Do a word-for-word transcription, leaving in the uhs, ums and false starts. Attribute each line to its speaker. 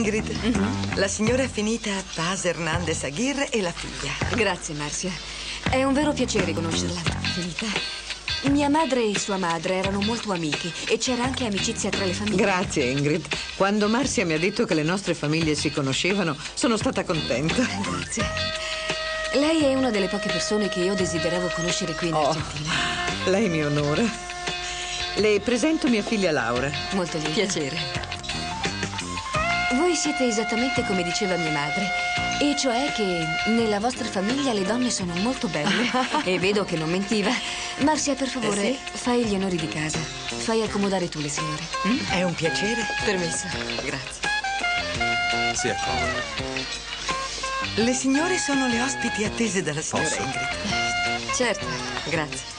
Speaker 1: Ingrid, mm-hmm. la signora Finita Paz Hernandez Aguirre e la figlia.
Speaker 2: Grazie, Marcia. È un vero piacere conoscerla, Finita. Mia madre e sua madre erano molto amiche e c'era anche amicizia tra le famiglie.
Speaker 3: Grazie, Ingrid. Quando Marcia mi ha detto che le nostre famiglie si conoscevano, sono stata contenta.
Speaker 2: Grazie. Lei è una delle poche persone che io desideravo conoscere qui in
Speaker 3: oh,
Speaker 2: Argentina.
Speaker 3: Lei mi onora. Le presento mia figlia Laura.
Speaker 2: Molto lieta.
Speaker 1: Piacere.
Speaker 2: Voi siete esattamente come diceva mia madre, e cioè che nella vostra famiglia le donne sono molto belle. E vedo che non mentiva. Marcia, per favore,
Speaker 1: eh sì?
Speaker 2: fai gli onori di casa. Fai accomodare tu le signore.
Speaker 1: Mm? È un piacere.
Speaker 2: Permesso.
Speaker 1: Grazie.
Speaker 4: Si accomodi.
Speaker 1: Le signore sono le ospiti attese dalla signora
Speaker 4: Posso?
Speaker 1: Ingrid.
Speaker 2: Certo, grazie.